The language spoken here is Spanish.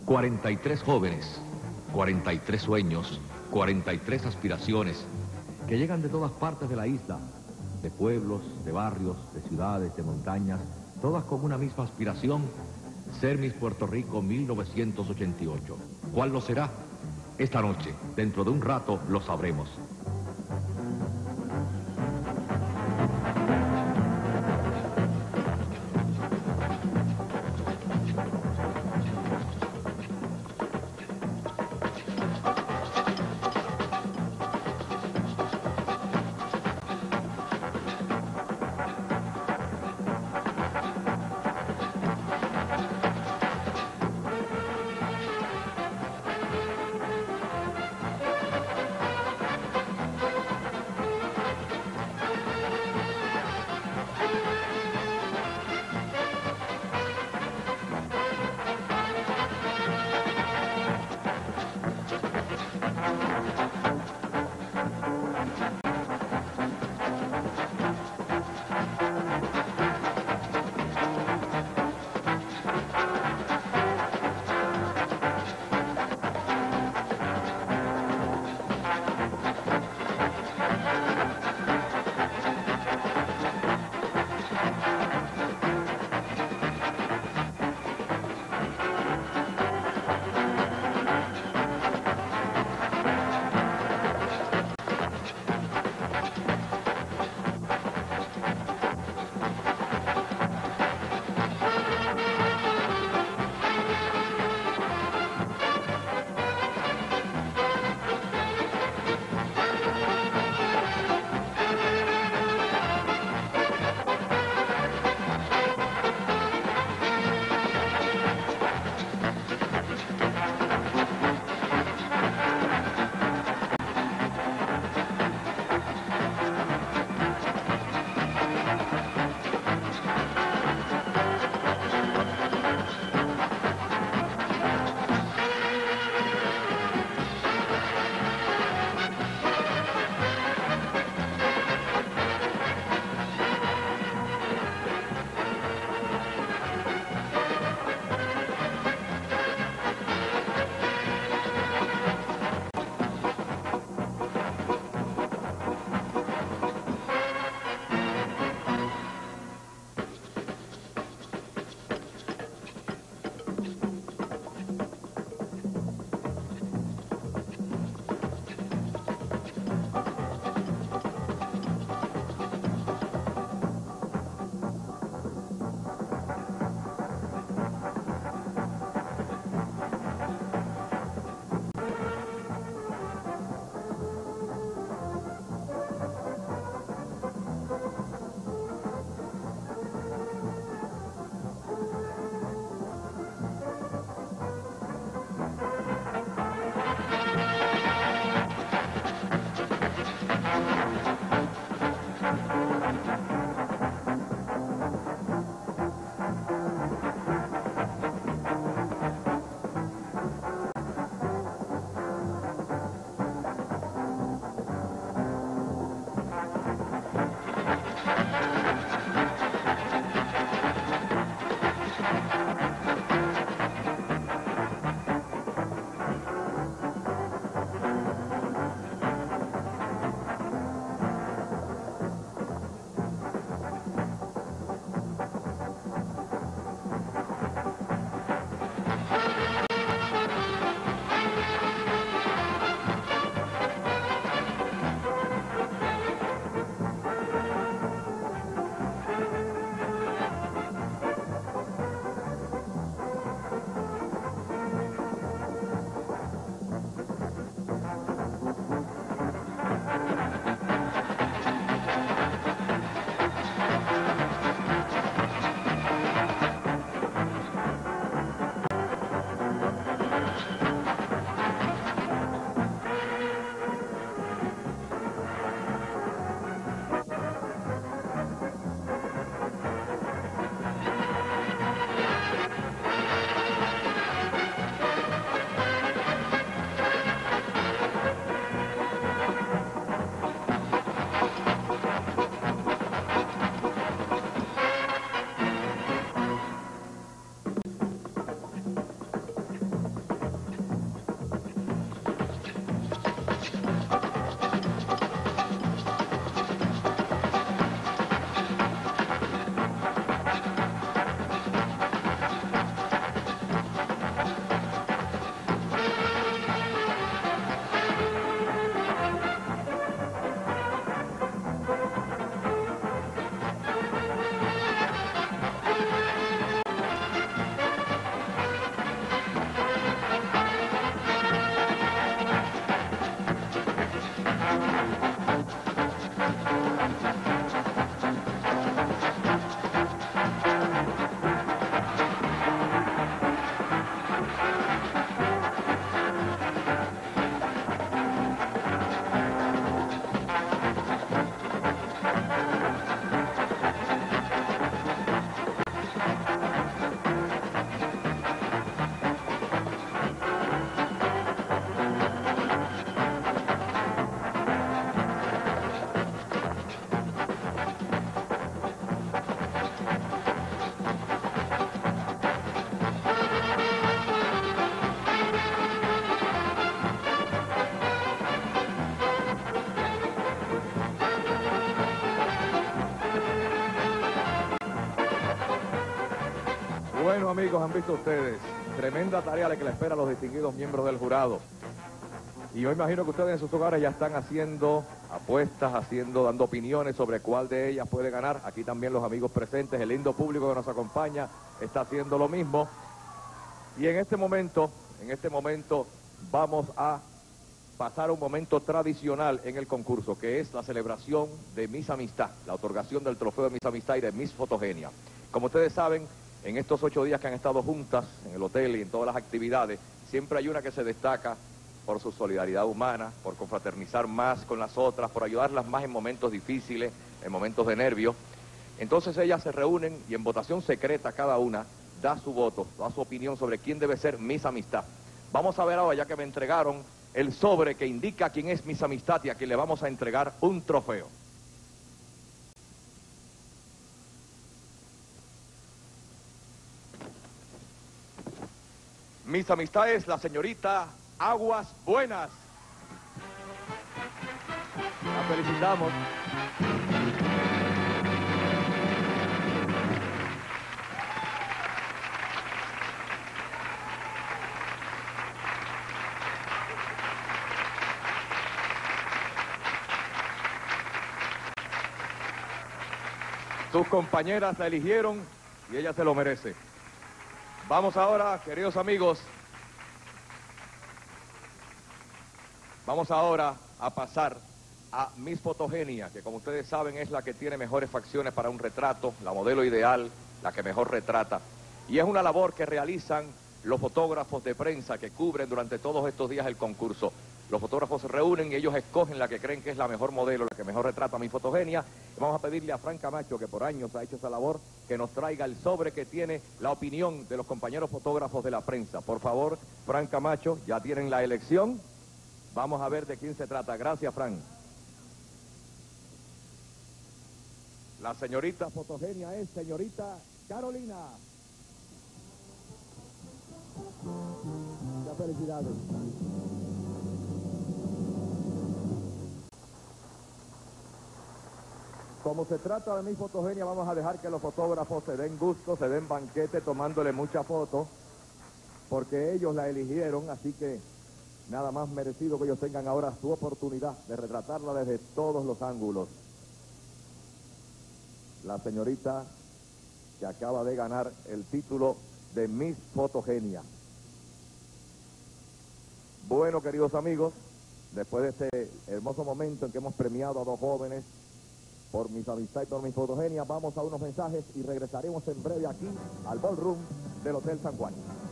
43 jóvenes, 43 sueños, 43 aspiraciones que llegan de todas partes de la isla, de pueblos, de barrios, de ciudades, de montañas, todas con una misma aspiración: ser Miss Puerto Rico 1988. ¿Cuál lo será? Esta noche, dentro de un rato, lo sabremos. amigos, han visto ustedes, tremenda tarea la que le espera a los distinguidos miembros del jurado. Y yo imagino que ustedes en sus hogares ya están haciendo apuestas, dando opiniones sobre cuál de ellas puede ganar. Aquí también los amigos presentes, el lindo público que nos acompaña está haciendo lo mismo. Y en este momento vamos a pasar un momento tradicional en el concurso, que es la celebración de Miss Amistad, la otorgación del trofeo de Miss Amistad y de Miss Fotogenia. Como ustedes saben, en estos 8 días que han estado juntas en el hotel y en todas las actividades, siempre hay una que se destaca por su solidaridad humana, por confraternizar más con las otras, por ayudarlas más en momentos difíciles, en momentos de nervios. Entonces ellas se reúnen y en votación secreta cada una da su voto, da su opinión sobre quién debe ser Miss Amistad. Vamos a ver ahora, ya que me entregaron el sobre que indica quién es Miss Amistad y a quien le vamos a entregar un trofeo. Miss Amistad es la señorita Aguas Buenas. La felicitamos. Sus compañeras la eligieron y ella se lo merece. Vamos ahora, queridos amigos, vamos ahora a pasar a Miss Fotogenia, que como ustedes saben es la que tiene mejores facciones para un retrato, la modelo ideal, la que mejor retrata. Y es una labor que realizan los fotógrafos de prensa que cubren durante todos estos días el concurso. Los fotógrafos se reúnen y ellos escogen la que creen que es la mejor modelo, la que mejor retrata a Miss Fotogenia. Vamos a pedirle a Fran Camacho, que por años ha hecho esa labor, que nos traiga el sobre que tiene la opinión de los compañeros fotógrafos de la prensa. Por favor, Fran Camacho, ya tienen la elección. Vamos a ver de quién se trata. Gracias, Fran. La señorita Fotogenia es señorita Carolina. Muchas felicidades. Como se trata de Miss Fotogenia, vamos a dejar que los fotógrafos se den gusto, se den banquete tomándole muchas fotos, porque ellos la eligieron, así que nada más merecido que ellos tengan ahora su oportunidad de retratarla desde todos los ángulos. La señorita que acaba de ganar el título de Miss Fotogenia. Bueno, queridos amigos, después de este hermoso momento en que hemos premiado a 2 jóvenes por Miss Amistad y por Miss Fotogenia, vamos a unos mensajes y regresaremos en breve aquí al ballroom del Hotel San Juan.